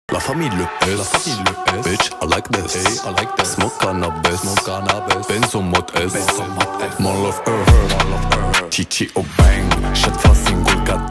La famille Le S, la famille Le S. Bitch, I like this, hey, I like this. Smoke cannabis, Benz au mode S, mon love her, Chichi au bang. Cette fois single 4